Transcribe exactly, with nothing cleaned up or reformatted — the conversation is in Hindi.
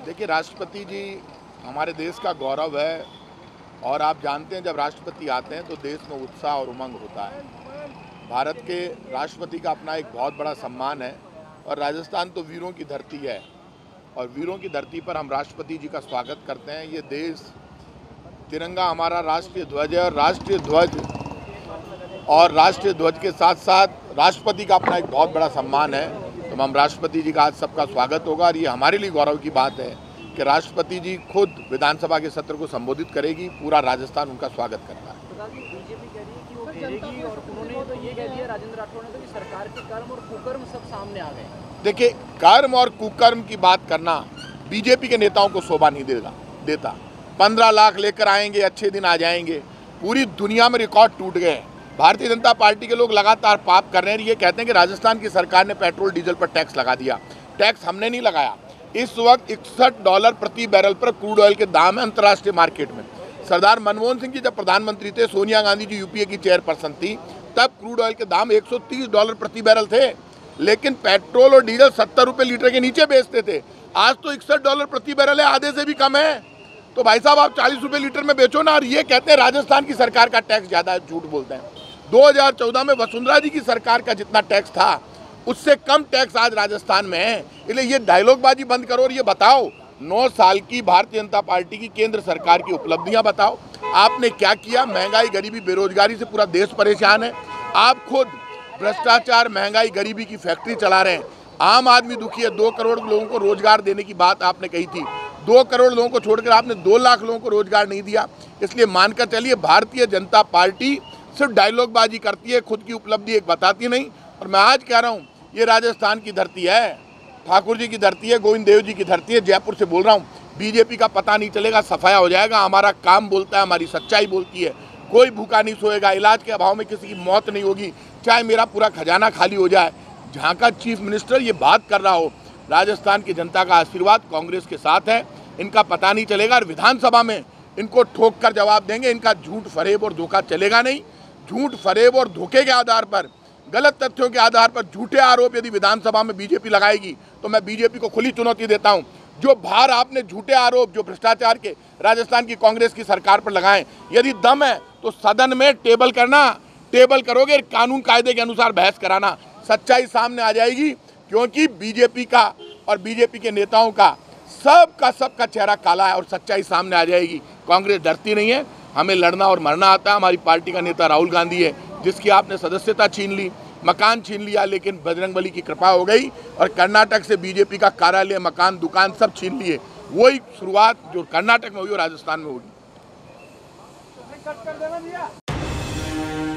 देखिए, राष्ट्रपति जी हमारे देश का गौरव है और आप जानते हैं जब राष्ट्रपति आते हैं तो देश में उत्साह और उमंग होता है। भारत के राष्ट्रपति का अपना एक बहुत बड़ा सम्मान है और राजस्थान तो वीरों की धरती है और वीरों की धरती पर हम राष्ट्रपति जी का स्वागत करते हैं। ये देश, तिरंगा हमारा राष्ट्रीय ध्वज है और राष्ट्रीय ध्वज और राष्ट्रीय ध्वज के साथ साथ राष्ट्रपति का अपना एक बहुत बड़ा सम्मान है। तो हम राष्ट्रपति जी का आज सबका स्वागत होगा और ये हमारे लिए गौरव की बात है कि राष्ट्रपति जी खुद विधानसभा के सत्र को संबोधित करेगी। पूरा राजस्थान उनका स्वागत करता है। बीजेपी कह रही है कि वो घेरेगी और उन्होंने तो ये कह दिया, राजेंद्र राठौड़ ने, तो कि सरकार के कर्म और कुकर्म सब सामने आ गए। देखिए, कर्म और कुकर्म की बात करना बीजेपी के नेताओं को शोभा नहीं देगा देता। पंद्रह लाख लेकर आएंगे, अच्छे दिन आ जाएंगे। पूरी दुनिया में रिकॉर्ड टूट गए। भारतीय जनता पार्टी के लोग लगातार पाप कर रहे हैं। ये कहते हैं कि राजस्थान की सरकार ने पेट्रोल डीजल पर टैक्स लगा दिया। टैक्स हमने नहीं लगाया। इस वक्त इकसठ डॉलर प्रति बैरल पर क्रूड ऑयल के दाम है अंतर्राष्ट्रीय मार्केट में। सरदार मनमोहन सिंह जी जब प्रधानमंत्री थे, सोनिया गांधी जी यूपीए की चेयरपर्सन थी, तब क्रूड ऑयल के दाम एक सौ तीस डॉलर प्रति बैरल थे, लेकिन पेट्रोल और डीजल सत्तर रुपये लीटर के नीचे बेचते थे। आज तो इकसठ डॉलर प्रति बैरल है, आधे से भी कम है। तो भाई साहब, आप चालीस रुपये लीटर में बेचो ना। और ये कहते हैं राजस्थान की सरकार का टैक्स ज़्यादा है, झूठ बोलते हैं। दो हज़ार चौदह में वसुंधरा जी की सरकार का जितना टैक्स था, उससे कम टैक्स आज राजस्थान में है। इसलिए ये डायलॉगबाजी बंद करो और ये बताओ, नौ साल की भारतीय जनता पार्टी की केंद्र सरकार की उपलब्धियां बताओ। आपने क्या किया? महंगाई, गरीबी, बेरोजगारी से पूरा देश परेशान है। आप खुद भ्रष्टाचार, महंगाई, गरीबी की फैक्ट्री चला रहे हैं। आम आदमी दुखी है। दो करोड़ लोगों को रोजगार देने की बात आपने कही थी। दो करोड़ लोगों को छोड़कर आपने दो लाख लोगों को रोजगार नहीं दिया। इसलिए मानकर चलिए, भारतीय जनता पार्टी सिर्फ डायलॉगबाजी करती है, खुद की उपलब्धि एक बताती नहीं। और मैं आज कह रहा हूँ, ये राजस्थान की धरती है, ठाकुर जी की धरती है, गोविंद देव जी की धरती है। जयपुर से बोल रहा हूँ, बीजेपी का पता नहीं चलेगा, सफाया हो जाएगा। हमारा काम बोलता है, हमारी सच्चाई बोलती है। कोई भूखा नहीं सोएगा, इलाज के अभाव में किसी की मौत नहीं होगी, चाहे मेरा पूरा खजाना खाली हो जाए। जहाँ का चीफ मिनिस्टर ये बात कर रहा हो, राजस्थान की जनता का आशीर्वाद कांग्रेस के साथ है। इनका पता नहीं चलेगा और विधानसभा में इनको ठोक कर जवाब देंगे। इनका झूठ, फरेब और धोखा चलेगा नहीं। झूठ, फरेब और धोखे के आधार पर, गलत तथ्यों के आधार पर झूठे आरोप यदि विधानसभा में बीजेपी लगाएगी तो मैं बीजेपी को खुली चुनौती देता हूं। जो भार आपने झूठे आरोप, जो भ्रष्टाचार के राजस्थान की कांग्रेस की सरकार पर लगाएं, यदि दम है तो सदन में टेबल करना, टेबल करोगे, कानून कायदे के अनुसार बहस कराना, सच्चाई सामने आ जाएगी। क्योंकि बीजेपी का और बीजेपी के नेताओं का सबका सबका चेहरा काला है और सच्चाई सामने आ जाएगी। कांग्रेस डरती नहीं है, हमें लड़ना और मरना आता है। हमारी पार्टी का नेता राहुल गांधी है, जिसकी आपने सदस्यता छीन ली, मकान छीन लिया, लेकिन बजरंगबली की कृपा हो गई और कर्नाटक से बीजेपी का कार्यालय, मकान, दुकान सब छीन लिए। वही शुरुआत जो कर्नाटक में हुई वो राजस्थान में होगी।